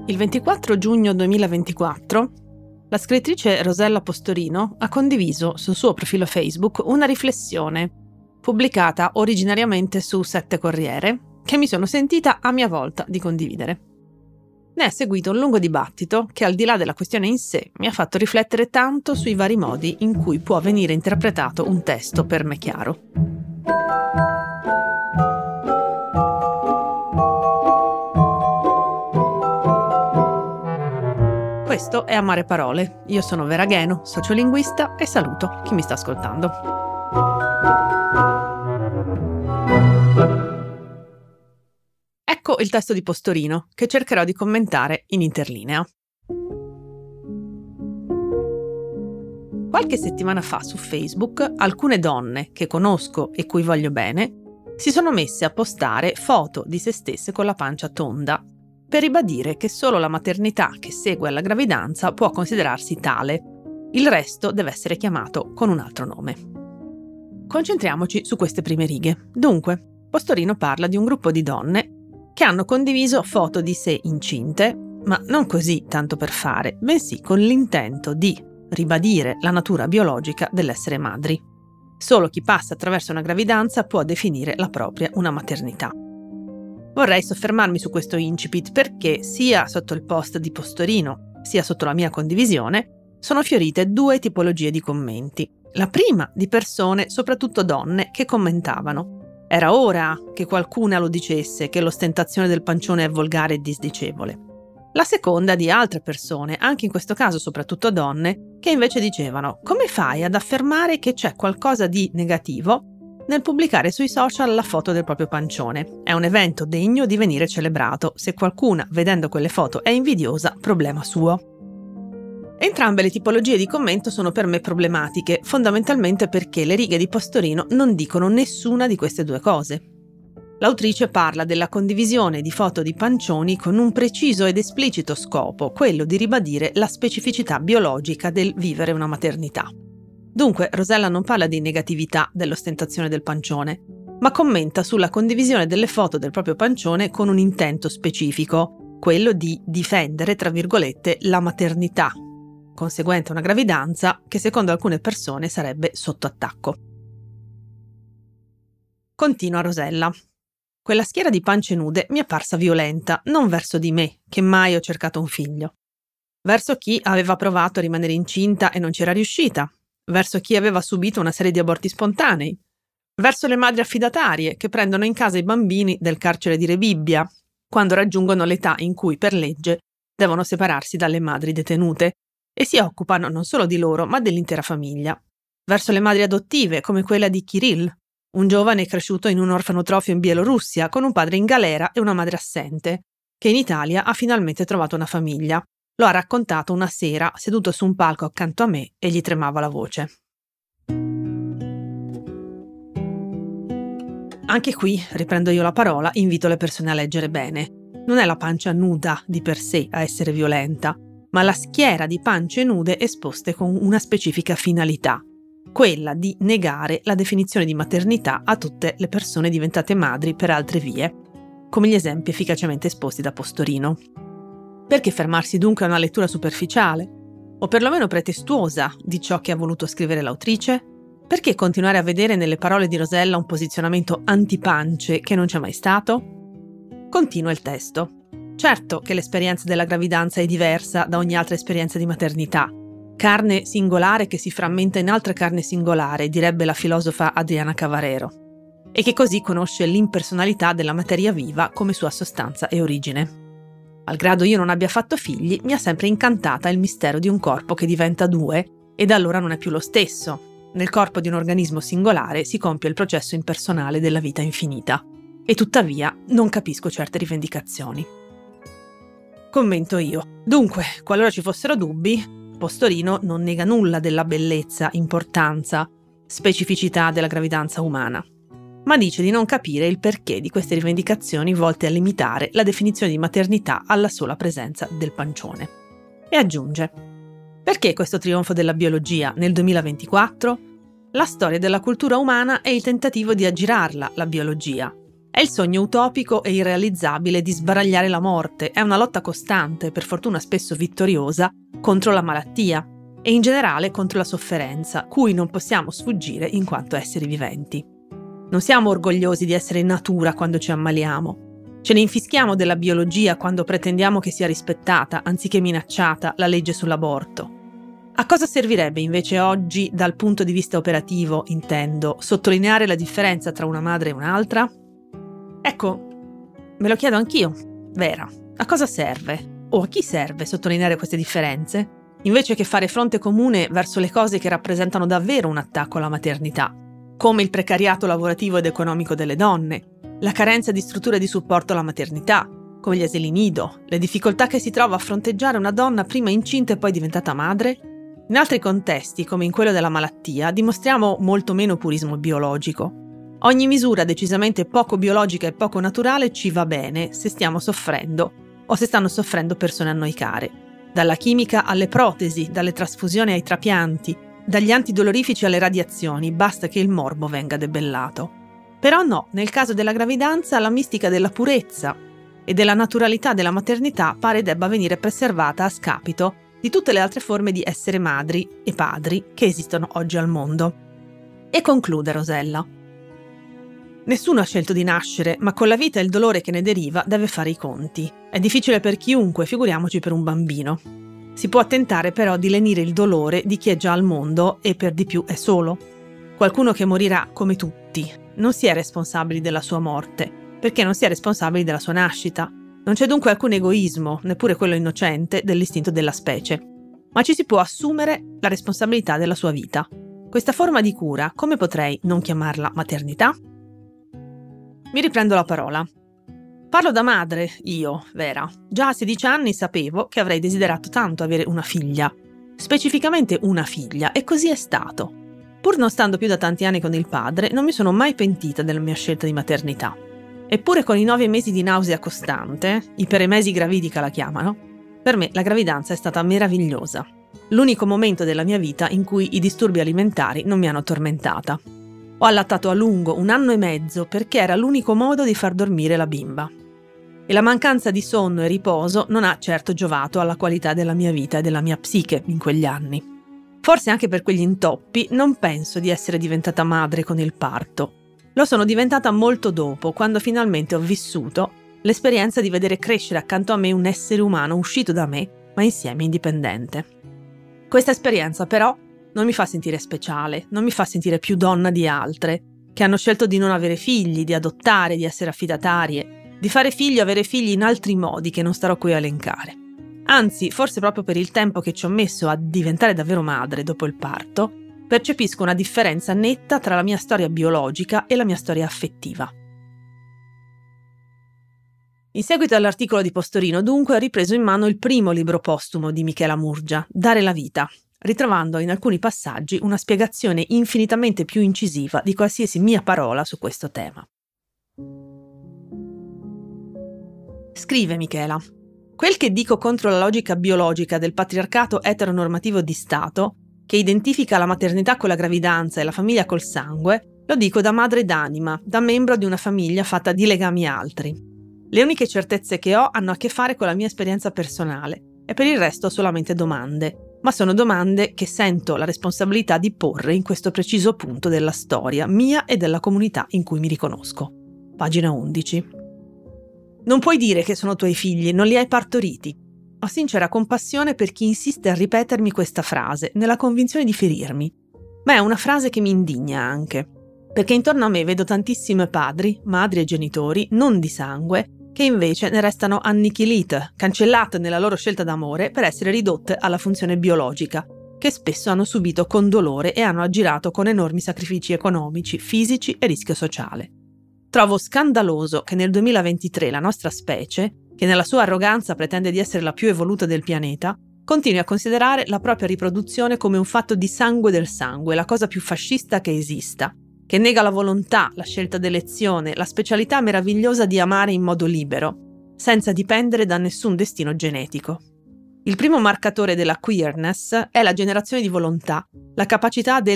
Il 24 giugno 2024 la scrittrice Rosella Postorino ha condiviso sul suo profilo Facebook una riflessione pubblicata originariamente su 7 Corriere che mi sono sentita a mia volta di condividere. Ne è seguito un lungo dibattito che, al di là della questione in sé, mi ha fatto riflettere tanto sui vari modi in cui può venire interpretato un testo per me chiaro. Questo è Amare Parole. Io sono Vera Gheno, sociolinguista, e saluto chi mi sta ascoltando. Ecco il testo di Postorino, che cercherò di commentare in interlinea. Qualche settimana fa su Facebook alcune donne che conosco e cui voglio bene si sono messe a postare foto di se stesse con la pancia tonda, per ribadire che solo la maternità che segue alla gravidanza può considerarsi tale. Il resto deve essere chiamato con un altro nome. Concentriamoci su queste prime righe. Dunque, Postorino parla di un gruppo di donne che hanno condiviso foto di sé incinte, ma non così tanto per fare, bensì con l'intento di ribadire la natura biologica dell'essere madri. Solo chi passa attraverso una gravidanza può definire la propria una maternità. Vorrei soffermarmi su questo incipit perché sia sotto il post di Postorino, sia sotto la mia condivisione, sono fiorite 2 tipologie di commenti. La prima di persone, soprattutto donne, che commentavano: era ora che qualcuna lo dicesse che l'ostentazione del pancione è volgare e disdicevole. La seconda di altre persone, anche in questo caso soprattutto donne, che invece dicevano: come fai ad affermare che c'è qualcosa di negativo nel pubblicare sui social la foto del proprio pancione? È un evento degno di venire celebrato. Se qualcuna, vedendo quelle foto, è invidiosa, problema suo. Entrambe le tipologie di commento sono per me problematiche, fondamentalmente perché le righe di Postorino non dicono nessuna di queste 2 cose. L'autrice parla della condivisione di foto di pancioni con un preciso ed esplicito scopo, quello di ribadire la specificità biologica del vivere una maternità. Dunque, Rosella non parla di negatività dell'ostentazione del pancione, ma commenta sulla condivisione delle foto del proprio pancione con un intento specifico, quello di difendere, tra virgolette, la maternità, conseguente a una gravidanza che secondo alcune persone sarebbe sotto attacco. Continua Rosella. Quella schiera di pance nude mi è parsa violenta, non verso di me, che mai ho cercato un figlio. Verso chi aveva provato a rimanere incinta e non c'era riuscita. Verso chi aveva subito una serie di aborti spontanei, verso le madri affidatarie che prendono in casa i bambini del carcere di Rebibbia, quando raggiungono l'età in cui per legge devono separarsi dalle madri detenute e si occupano non solo di loro ma dell'intera famiglia, verso le madri adottive come quella di Kirill, un giovane cresciuto in un orfanotrofio in Bielorussia con un padre in galera e una madre assente, che in Italia ha finalmente trovato una famiglia. Lo ha raccontato una sera seduto su un palco accanto a me e gli tremava la voce. Anche qui, riprendo io la parola, invito le persone a leggere bene. Non è la pancia nuda di per sé a essere violenta, ma la schiera di pance nude esposte con una specifica finalità, quella di negare la definizione di maternità a tutte le persone diventate madri per altre vie, come gli esempi efficacemente esposti da Postorino. Perché fermarsi dunque a una lettura superficiale, o perlomeno pretestuosa, di ciò che ha voluto scrivere l'autrice? Perché continuare a vedere nelle parole di Rosella un posizionamento antipance che non c'è mai stato? Continua il testo. Certo che l'esperienza della gravidanza è diversa da ogni altra esperienza di maternità. Carne singolare che si frammenta in altra carne singolare, direbbe la filosofa Adriana Cavarero, e che così conosce l'impersonalità della materia viva come sua sostanza e origine. Malgrado io non abbia fatto figli, mi ha sempre incantata il mistero di un corpo che diventa 2 e da allora non è più lo stesso. Nel corpo di un organismo singolare si compie il processo impersonale della vita infinita. E tuttavia non capisco certe rivendicazioni. Commento io. Dunque, qualora ci fossero dubbi, Postorino non nega nulla della bellezza, importanza, specificità della gravidanza umana, ma dice di non capire il perché di queste rivendicazioni volte a limitare la definizione di maternità alla sola presenza del pancione. E aggiunge: perché questo trionfo della biologia nel 2024? La storia della cultura umana è il tentativo di aggirarla, la biologia. È il sogno utopico e irrealizzabile di sbaragliare la morte, è una lotta costante, per fortuna spesso vittoriosa, contro la malattia e in generale contro la sofferenza, cui non possiamo sfuggire in quanto esseri viventi. Non siamo orgogliosi di essere in natura quando ci ammaliamo. Ce ne infischiamo della biologia quando pretendiamo che sia rispettata, anziché minacciata, la legge sull'aborto. A cosa servirebbe invece oggi, dal punto di vista operativo, intendo, sottolineare la differenza tra una madre e un'altra? Ecco, me lo chiedo anch'io, Vera. A cosa serve? O a chi serve sottolineare queste differenze? Invece che fare fronte comune verso le cose che rappresentano davvero un attacco alla maternità, come il precariato lavorativo ed economico delle donne, la carenza di strutture di supporto alla maternità, come gli asili nido, le difficoltà che si trova a fronteggiare una donna prima incinta e poi diventata madre. In altri contesti, come in quello della malattia, dimostriamo molto meno purismo biologico. Ogni misura decisamente poco biologica e poco naturale ci va bene se stiamo soffrendo o se stanno soffrendo persone a noi care. Dalla chimica alle protesi, dalle trasfusioni ai trapianti, dagli antidolorifici alle radiazioni, basta che il morbo venga debellato. Però no, nel caso della gravidanza la mistica della purezza e della naturalità della maternità pare debba venire preservata a scapito di tutte le altre forme di essere madri e padri che esistono oggi al mondo. E conclude Rosella. Nessuno ha scelto di nascere, ma con la vita e il dolore che ne deriva deve fare i conti. È difficile per chiunque, figuriamoci per un bambino. Si può tentare però di lenire il dolore di chi è già al mondo e per di più è solo. Qualcuno che morirà come tutti. Non si è responsabili della sua morte, perché non si è responsabili della sua nascita. Non c'è dunque alcun egoismo, neppure quello innocente, dell'istinto della specie. Ma ci si può assumere la responsabilità della sua vita. Questa forma di cura, come potrei non chiamarla maternità? Mi riprendo la parola. Parlo da madre, io, Vera. Già a 16 anni sapevo che avrei desiderato tanto avere una figlia. Specificamente una figlia, e così è stato. Pur non stando più da tanti anni con il padre, non mi sono mai pentita della mia scelta di maternità. Eppure con i 9 mesi di nausea costante, iperemesi gravidica la chiamano, per me la gravidanza è stata meravigliosa. L'unico momento della mia vita in cui i disturbi alimentari non mi hanno tormentata. Ho allattato a lungo, 1 anno e mezzo, perché era l'unico modo di far dormire la bimba. E la mancanza di sonno e riposo non ha certo giovato alla qualità della mia vita e della mia psiche in quegli anni. Forse anche per quegli intoppi non penso di essere diventata madre con il parto. Lo sono diventata molto dopo, quando finalmente ho vissuto l'esperienza di vedere crescere accanto a me un essere umano uscito da me, ma insieme indipendente. Questa esperienza però non mi fa sentire speciale, non mi fa sentire più donna di altre, che hanno scelto di non avere figli, di adottare, di essere affidatarie, di fare figli o avere figli in altri modi che non starò qui a elencare. Anzi, forse proprio per il tempo che ci ho messo a diventare davvero madre dopo il parto, percepisco una differenza netta tra la mia storia biologica e la mia storia affettiva. In seguito all'articolo di Postorino, dunque, ho ripreso in mano il primo libro postumo di Michela Murgia, Dare la vita, ritrovando in alcuni passaggi una spiegazione infinitamente più incisiva di qualsiasi mia parola su questo tema. Scrive Michela: quel che dico contro la logica biologica del patriarcato eteronormativo di Stato, che identifica la maternità con la gravidanza e la famiglia col sangue, lo dico da madre d'anima, da membro di una famiglia fatta di legami altri. Le uniche certezze che ho hanno a che fare con la mia esperienza personale e per il resto solamente domande, ma sono domande che sento la responsabilità di porre in questo preciso punto della storia mia e della comunità in cui mi riconosco. Pagina 11. Non puoi dire che sono tuoi figli, non li hai partoriti. Ho sincera compassione per chi insiste a ripetermi questa frase, nella convinzione di ferirmi. Ma è una frase che mi indigna anche, perché intorno a me vedo tantissimi padri, madri e genitori, non di sangue, che invece ne restano annichilite, cancellate nella loro scelta d'amore per essere ridotte alla funzione biologica, che spesso hanno subito con dolore e hanno aggirato con enormi sacrifici economici, fisici e rischio sociale. Trovo scandaloso che nel 2023 la nostra specie, che nella sua arroganza pretende di essere la più evoluta del pianeta, continui a considerare la propria riproduzione come un fatto di sangue del sangue, la cosa più fascista che esista, che nega la volontà, la scelta d'elezione, la specialità meravigliosa di amare in modo libero, senza dipendere da nessun destino genetico. Il primo marcatore della queerness è la generazione di volontà, la capacità del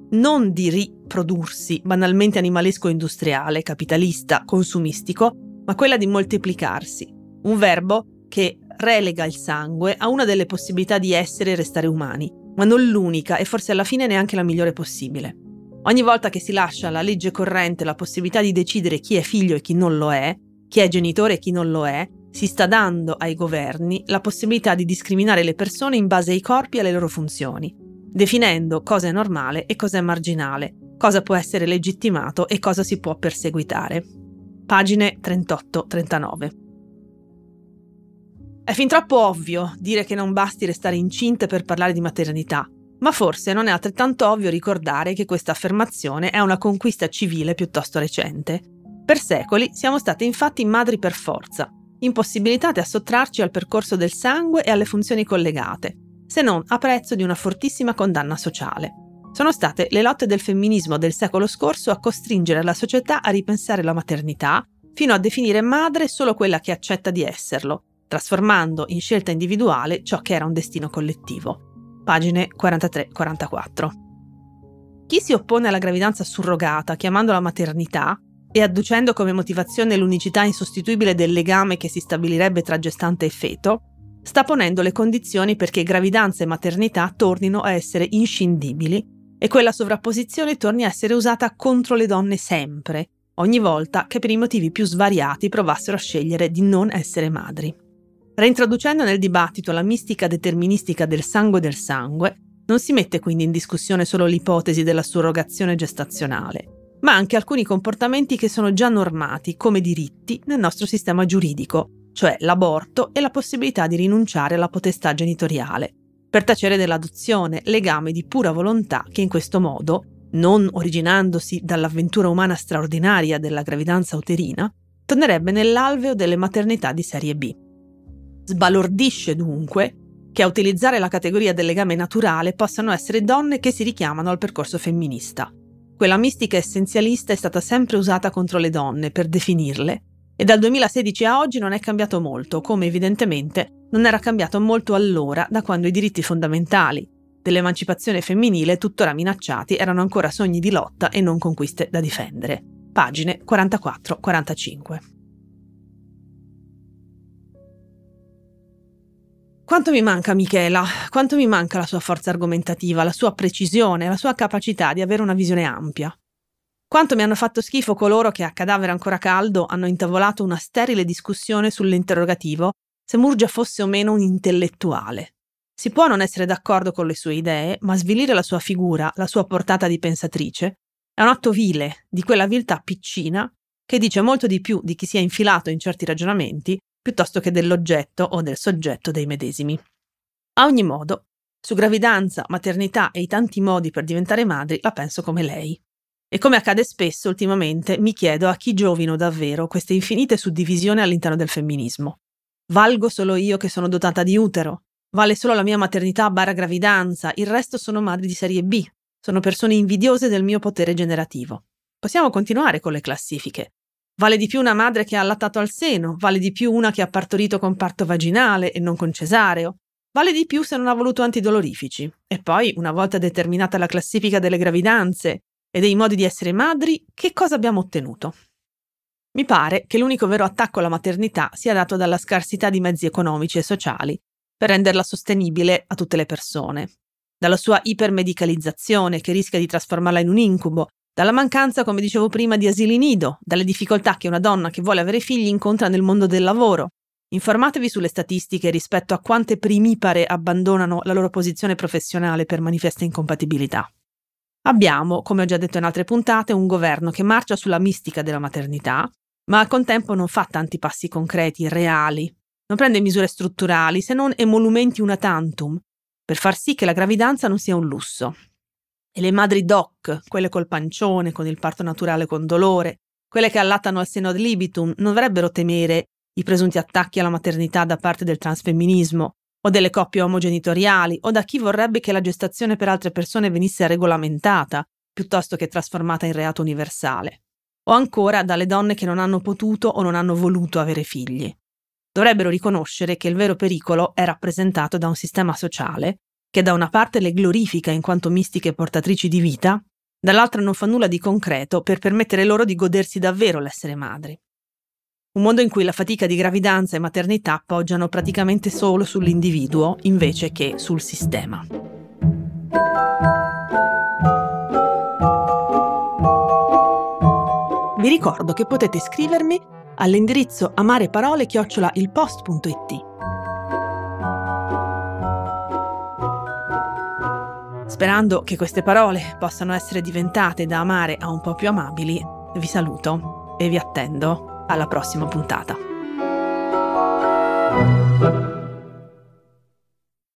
non di riprodursi, banalmente animalesco-industriale, capitalista, consumistico, ma quella di moltiplicarsi, un verbo che relega il sangue a una delle possibilità di essere e restare umani, ma non l'unica e forse alla fine neanche la migliore possibile. Ogni volta che si lascia alla legge corrente la possibilità di decidere chi è figlio e chi non lo è, chi è genitore e chi non lo è, si sta dando ai governi la possibilità di discriminare le persone in base ai corpi e alle loro funzioni, definendo cosa è normale e cosa è marginale, cosa può essere legittimato e cosa si può perseguitare. Pagine 38-39. È fin troppo ovvio dire che non basti restare incinte per parlare di maternità, ma forse non è altrettanto ovvio ricordare che questa affermazione è una conquista civile piuttosto recente. Per secoli siamo state infatti madri per forza, impossibilitate a sottrarci al percorso del sangue e alle funzioni collegate, se non a prezzo di una fortissima condanna sociale. Sono state le lotte del femminismo del secolo scorso a costringere la società a ripensare la maternità, fino a definire madre solo quella che accetta di esserlo, trasformando in scelta individuale ciò che era un destino collettivo. Pagine 43-44. Chi si oppone alla gravidanza surrogata chiamandola maternità e adducendo come motivazione l'unicità insostituibile del legame che si stabilirebbe tra gestante e feto, sta ponendo le condizioni perché gravidanza e maternità tornino a essere inscindibili e quella sovrapposizione torni a essere usata contro le donne sempre, ogni volta che per i motivi più svariati provassero a scegliere di non essere madri. Reintroducendo nel dibattito la mistica deterministica del sangue, non si mette quindi in discussione solo l'ipotesi della surrogazione gestazionale, ma anche alcuni comportamenti che sono già normati come diritti nel nostro sistema giuridico, cioè l'aborto e la possibilità di rinunciare alla potestà genitoriale, per tacere dell'adozione, legame di pura volontà che in questo modo, non originandosi dall'avventura umana straordinaria della gravidanza uterina, tornerebbe nell'alveo delle maternità di serie B. Sbalordisce dunque che a utilizzare la categoria del legame naturale possano essere donne che si richiamano al percorso femminista. Quella mistica essenzialista è stata sempre usata contro le donne per definirle e dal 2016 a oggi non è cambiato molto, come evidentemente non era cambiato molto allora da quando i diritti fondamentali dell'emancipazione femminile, tuttora minacciati, erano ancora sogni di lotta e non conquiste da difendere. Pagine 44-45. Quanto mi manca Michela, quanto mi manca la sua forza argomentativa, la sua precisione, la sua capacità di avere una visione ampia. Quanto mi hanno fatto schifo coloro che a cadavere ancora caldo hanno intavolato una sterile discussione sull'interrogativo se Murgia fosse o meno un intellettuale. Si può non essere d'accordo con le sue idee, ma svilire la sua figura, la sua portata di pensatrice, è un atto vile, di quella viltà piccina che dice molto di più di chi si è infilato in certi ragionamenti piuttosto che dell'oggetto o del soggetto dei medesimi. A ogni modo, su gravidanza, maternità e i tanti modi per diventare madri la penso come lei. E come accade spesso ultimamente, mi chiedo a chi giovino davvero queste infinite suddivisioni all'interno del femminismo. Valgo solo io che sono dotata di utero? Vale solo la mia maternità / gravidanza? Il resto sono madri di serie B? Sono persone invidiose del mio potere generativo. Possiamo continuare con le classifiche. Vale di più una madre che ha allattato al seno, vale di più una che ha partorito con parto vaginale e non con cesareo, vale di più se non ha voluto antidolorifici. E poi, una volta determinata la classifica delle gravidanze e dei modi di essere madri, che cosa abbiamo ottenuto? Mi pare che l'unico vero attacco alla maternità sia dato dalla scarsità di mezzi economici e sociali per renderla sostenibile a tutte le persone, dalla sua ipermedicalizzazione che rischia di trasformarla in un incubo, dalla mancanza, come dicevo prima, di asili nido, dalle difficoltà che una donna che vuole avere figli incontra nel mondo del lavoro. Informatevi sulle statistiche rispetto a quante primipare abbandonano la loro posizione professionale per manifesta incompatibilità. Abbiamo, come ho già detto in altre puntate, un governo che marcia sulla mistica della maternità, ma al contempo non fa tanti passi concreti, reali, non prende misure strutturali, se non emolumenti una tantum, per far sì che la gravidanza non sia un lusso. E le madri doc, quelle col pancione, con il parto naturale con dolore, quelle che allattano al seno ad libitum, non dovrebbero temere i presunti attacchi alla maternità da parte del transfemminismo, o delle coppie omogenitoriali, o da chi vorrebbe che la gestazione per altre persone venisse regolamentata, piuttosto che trasformata in reato universale. O ancora dalle donne che non hanno potuto o non hanno voluto avere figli. Dovrebbero riconoscere che il vero pericolo è rappresentato da un sistema sociale che da una parte le glorifica in quanto mistiche portatrici di vita dall'altra non fa nulla di concreto per permettere loro di godersi davvero l'essere madri. Un mondo in cui la fatica di gravidanza e maternità poggiano praticamente solo sull'individuo invece che sul sistema. Vi ricordo che potete scrivermi all'indirizzo amareparole@ilpost.it. Sperando che queste parole possano essere diventate da amare a un po' più amabili, vi saluto e vi attendo alla prossima puntata.